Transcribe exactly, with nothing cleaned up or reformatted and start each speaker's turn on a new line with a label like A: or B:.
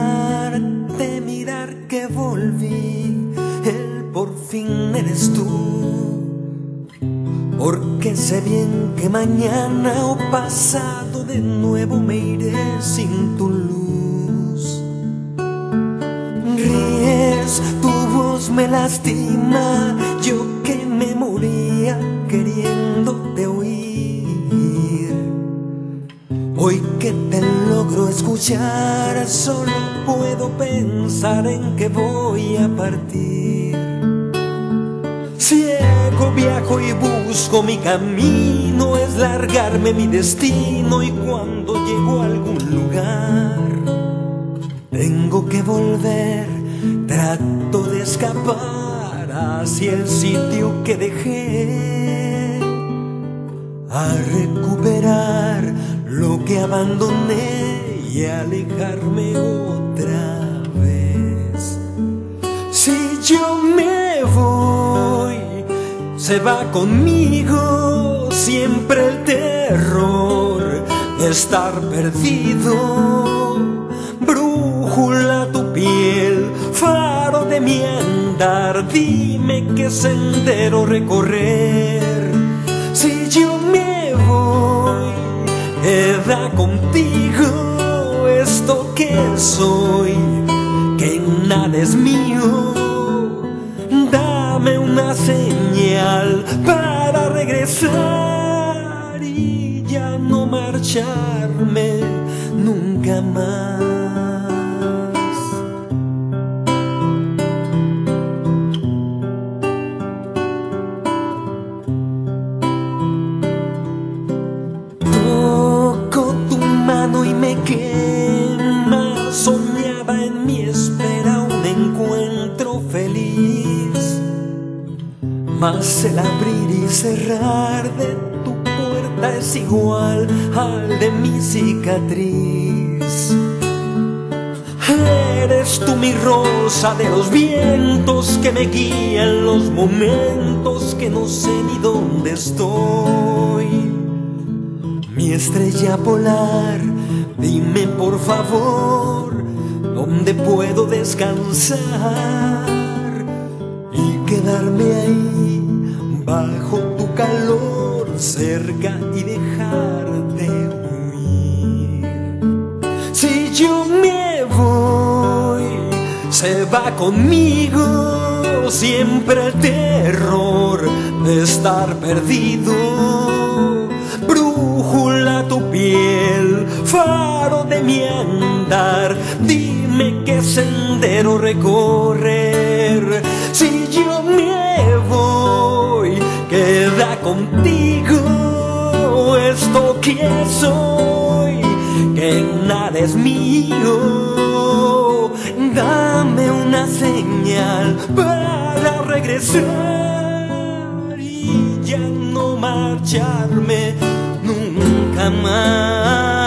A: dejarte mirar que volví, él por fin eres tú. Porque sé bien que mañana o pasado de nuevo me iré sin tu luz. Ríes, tu voz me lastima, yo que me moría queriéndote oír. Hoy que te logro escuchar, solo puedo pensar en que voy a partir. Ciego viajo y busco mi camino, es largarme mi destino, y cuando llego a algún lugar tengo que volver, trato de escapar hacia el sitio que dejé, a recuperar lo que abandoné y alejarme otra vez. Si yo me voy, se va conmigo siempre el terror de estar perdido. Brújula tu piel, faro de mi andar, dime qué sendero recorrer. Si yo me voy, queda contigo esto que soy, que nada es mío. Dame una señal para regresar y ya no marcharme nunca más. Toco tu mano y me quema, soñaba en mi espera un encuentro feliz. Mas el abrir y cerrar de tu puerta es igual al de mi cicatriz. Eres tú mi rosa de los vientos que me guían los momentos que no sé ni dónde estoy. Mi estrella polar, dime por favor dónde puedo descansar y quedarme ahí bajo tu calor, cerca y dejar de huir. Si yo me voy, se va conmigo siempre el terror de estar perdido. Brújula tu piel, faro de mi andar, dime qué sendero recorrer. Si yo me voy, queda contigo esto que soy, que nada es mío. Dame una señal para regresar y ya no marcharme nunca más.